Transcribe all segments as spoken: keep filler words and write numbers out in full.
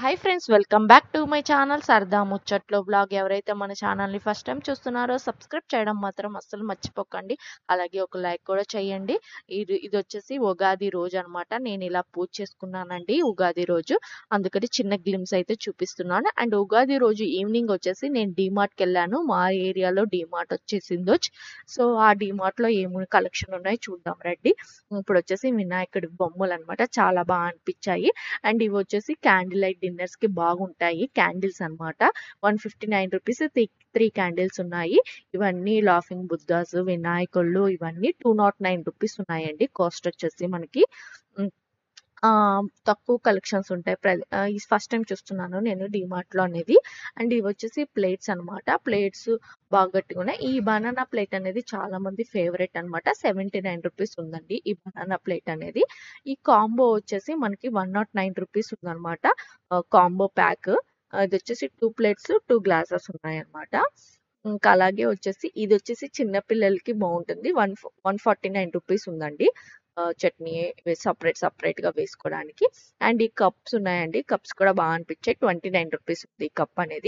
Hi friends, welcome back to my channel సరదా ముచ్చట్లో blog. ఎవరైతే మన ఛానల్ని ఫస్ట్ టైం చూస్తున్నారో సబ్స్క్రైబ్ చేయడం మాత్రం అస్సలు మర్చిపోకండి. అలాగే ఒక లైక్ కూడా చేయండి. ఇది ఇది వచ్చేసి ఉగాది రోజు అనమాట. నేను ఇలా పూజ చేసుకున్నానండి ఉగాది రోజు, అందుకని చిన్న గ్లిమ్స్ అయితే చూపిస్తున్నాను. అండ్ ఉగాది రోజు ఈవినింగ్ వచ్చేసి నేను డీమార్ట్కి వెళ్ళాను. మా ఏరియాలో డీమార్ట్ వచ్చేసిందో, సో ఆ డీమార్ట్లో ఏమి కలెక్షన్ ఉన్నాయో చూద్దాం రండి. ఇప్పుడు వచ్చేసి వినాయకుడి బొమ్మలు అనమాట, చాలా బాగా అనిపించాయి. అండ్ ఇవి వచ్చేసి క్యాండిల్ లైట్ డిన్నర్స్ కి బాగుంటాయి. క్యాండిల్స్ అనమాట, one fifty nine rupees three three candles ఉన్నాయి. ఇవన్నీ లాఫింగ్ బుద్ధాస్, వినాయకుళ్ళు, ఇవన్నీ టూ నాట్ నైన్ రూపీస్ ఉన్నాయండి. కాస్ట్ వచ్చేసి మనకి ఆ తక్కువ కలెక్షన్స్ ఉంటాయి. ఫస్ట్ టైం చూస్తున్నాను నేను డిమార్ట్ లో అనేది. అండ్ ఇవి వచ్చేసి ప్లేట్స్ అనమాట. ప్లేట్స్ బాగా గట్టిగా ఉన్నాయి. ఈ బనానా ప్లేట్ అనేది చాలా మంది ఫేవరెట్ అనమాట. సెవెంటీ నైన్ రూపీస్ ఉందండి ఈ బనానా ప్లేట్ అనేది. ఈ కాంబో వచ్చేసి మనకి వన్ నాట్ నైన్ రూపీస్ ఉందన్నమాట. Combo pack. ఇది వచ్చేసి టూ ప్లేట్స్ టూ గ్లాసెస్ ఉన్నాయి అనమాట. ఇంకా అలాగే వచ్చేసి ఇది వచ్చేసి చిన్న పిల్లలకి బాగుంటుంది. One one forty nine rupees ఉందండి. చట్నీ సపరేట్ సపరేట్ గా వేసుకోవడానికి. అండ్ ఈ కప్స్ ఉన్నాయండి, కప్స్ కూడా బాగా అనిపించాయి. ట్వంటీ నైన్ రూపీస్ ఉంది ఈ కప్ అనేది.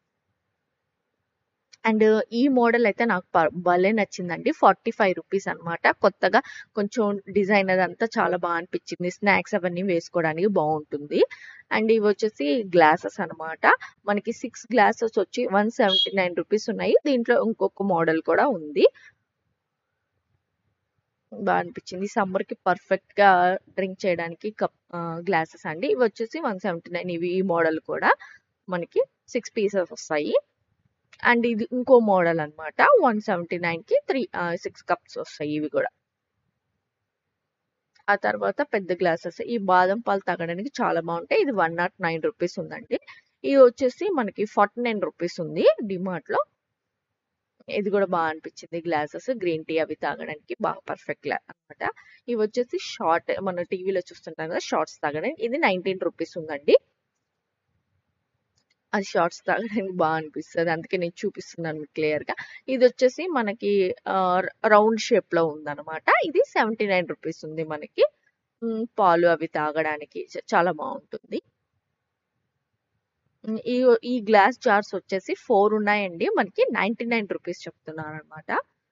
అండ్ ఈ మోడల్ అయితే నాకు భలే నచ్చిందండి. ఫార్టీ ఫైవ్ రూపీస్ అనమాట. కొత్తగా కొంచెం డిజైన్ అదంతా చాలా బాగా అనిపించింది. స్నాక్స్ అవన్నీ వేసుకోవడానికి బాగుంటుంది. అండ్ ఇవి వచ్చేసి గ్లాసెస్ అనమాట. మనకి సిక్స్ గ్లాసెస్ వచ్చి వన్ సెవెంటీ నైన్ రూపీస్ ఉన్నాయి. దీంట్లో ఇంకొక మోడల్ కూడా ఉంది. బాగా అనిపించింది. సమ్మర్ కి పర్ఫెక్ట్ గా డ్రింక్ చేయడానికి కప్ గ్లాసెస్ అండి. ఇవి వచ్చేసి వన్ సెవెంటీ నైన్. ఇవి ఈ మోడల్ కూడా మనకి సిక్స్ పీసెస్ వస్తాయి. అండ్ ఇది ఇంకో మోడల్ అనమాట. వన్ సెవెంటీ నైన్ కి త్రీ సిక్స్ కప్స్ వస్తాయి ఇవి కూడా. ఆ తర్వాత పెద్ద గ్లాసెస్, ఈ బాదం పాలు తాగడానికి చాలా బాగుంటాయి. ఇది వన్ నాట్ నైన్ రూపీస్ ఉందండి. ఇది వచ్చేసి మనకి ఫార్టీ నైన్ రూపీస్ ఉంది డిమార్ట్ లో. ఇది కూడా బాగా అనిపించింది. గ్లాసెస్ గ్రీన్ టీ అవి తాగడానికి బాగా పర్ఫెక్ట్ అనమాట. ఇవి వచ్చేసి షార్ట్, మన టీవీలో చూస్తుంటాం కదా షార్ట్స్ తాగడానికి. ఇది నైన్టీన్ రూపీస్ ఉందండి. అది షార్ట్స్ తాగడానికి బాగా అనిపిస్తుంది, అందుకే నేను చూపిస్తున్నాను మీకు క్లియర్ గా. ఇది వచ్చేసి మనకి రౌండ్ షేప్ లో ఉందన్నమాట. ఇది సెవెంటీ నైన్ రూపీస్ ఉంది మనకి. పాలు అవి తాగడానికి చాలా బాగుంటుంది. ఈ ఈ గ్లాస్ జార్స్ వచ్చేసి ఫోర్ ఉన్నాయండి. మనకి నైన్టీ నైన్ రూపీస్ చెప్తున్నారు అనమాట.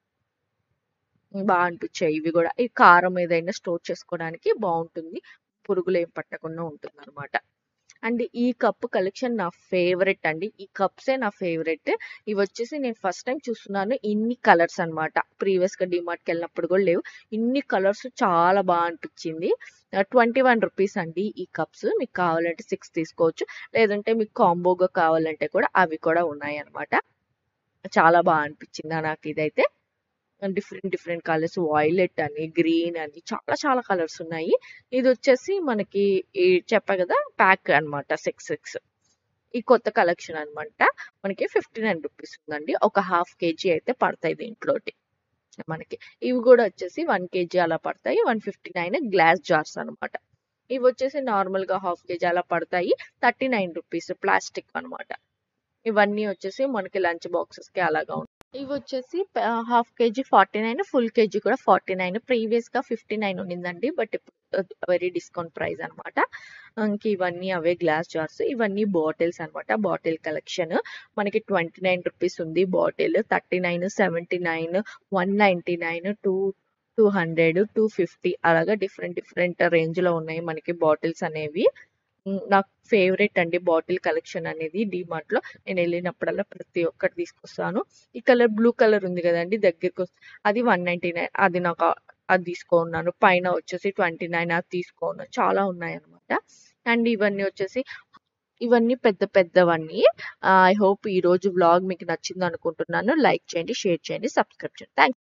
బాగా అనిపించాయి ఇవి కూడా. ఈ కారం ఏదైనా స్టోర్ చేసుకోవడానికి బాగుంటుంది, పురుగులు ఏం పట్టకుండా ఉంటుంది అనమాట. అండ్ ఈ కప్ కలెక్షన్ నా ఫేవరెట్ అండి. ఈ కప్సే నా ఫేవరెట్. ఇవి వచ్చేసి నేను ఫస్ట్ టైం చూస్తున్నాను. ఇన్ని కలర్స్ అనమాట. ప్రీవియస్ గా డిమార్ట్కి వెళ్ళినప్పుడు కూడా లేవు. ఇన్ని కలర్స్ చాలా బాగా అనిపించింది. ట్వంటీ వన్ రూపీస్ అండి ఈ కప్స్. మీకు కావాలంటే సిక్స్ తీసుకోవచ్చు, లేదంటే మీకు కాంబోగా కావాలంటే కూడా అవి కూడా ఉన్నాయి అనమాట. చాలా బాగా అనిపించింది నాకు ఇదైతే. డిఫరెంట్ డిఫరెంట్ కలర్స్, వైలెట్ అని, గ్రీన్ అని, చాలా చాలా కలర్స్ ఉన్నాయి. ఇది వచ్చేసి మనకి చెప్పా కదా ప్యాక్ అనమాట, సిక్స్ సిక్స్. ఈ కొత్త కలెక్షన్ అనమాట. మనకి ఫిఫ్టీ నైన్ రూపీస్ ఉందండి. ఒక హాఫ్ కేజీ అయితే పడతాయి దీంట్లోటి మనకి. ఇవి కూడా వచ్చేసి వన్ కేజీ అలా పడతాయి. One fifty nine glass jars అనమాట. ఇవి వచ్చేసి నార్మల్ గా హాఫ్ కేజీ అలా పడతాయి. థర్టీ నైన్ రూపీస్ ప్లాస్టిక్ అనమాట. ఇవన్నీ వచ్చేసి మనకి లంచ్ బాక్సెస్ కి అలాగా ఉంటాయి. ఇవి వచ్చేసి half KG forty nine, full KG కూడా ఫార్టీ నైన్. ప్రీవియస్ గా ఫిఫ్టీ నైన్ ఉండిందండి, బట్ ఇప్పుడు వెరీ డిస్కౌంట్ ప్రైస్ అనమాట. ఇంక ఇవన్నీ అవే గ్లాస్ జార్స్. ఇవన్నీ బాటిల్స్ అనమాట. బాటిల్ కలెక్షన్ మనకి ట్వంటీ నైన్ రూపీస్ ఉంది bottle. Thirty nine, seventy nine, one ninety nine, two two hundred, two fifty అలాగా డిఫరెంట్ డిఫరెంట్ రేంజ్ లో ఉన్నాయి మనకి బాటిల్స్ అనేవి. నాకు ఫేవరెట్ అండి బాటిల్ కలెక్షన్ అనేది. డిమార్ట్ లో నేను వెళ్ళినప్పుడల్లా ప్రతి ఒక్కటి తీసుకొస్తాను. ఈ కలర్ బ్లూ కలర్ ఉంది కదండి దగ్గరకు, అది వన్ నైన్టీ నైన్. అది నాకు అది తీసుకున్నాను. పైన వచ్చేసి ట్వంటీ నైన్, అది తీసుకున్నాను. చాలా ఉన్నాయి అనమాట. అండ్ ఇవన్నీ వచ్చేసి ఇవన్నీ పెద్ద పెద్దవన్నీ. ఐ హోప్ ఈ రోజు వ్లాగ్ మీకు నచ్చింది అనుకుంటున్నాను. లైక్ చేయండి, షేర్ చేయండి, సబ్స్క్రైబ్ చేయండి. థ్యాంక్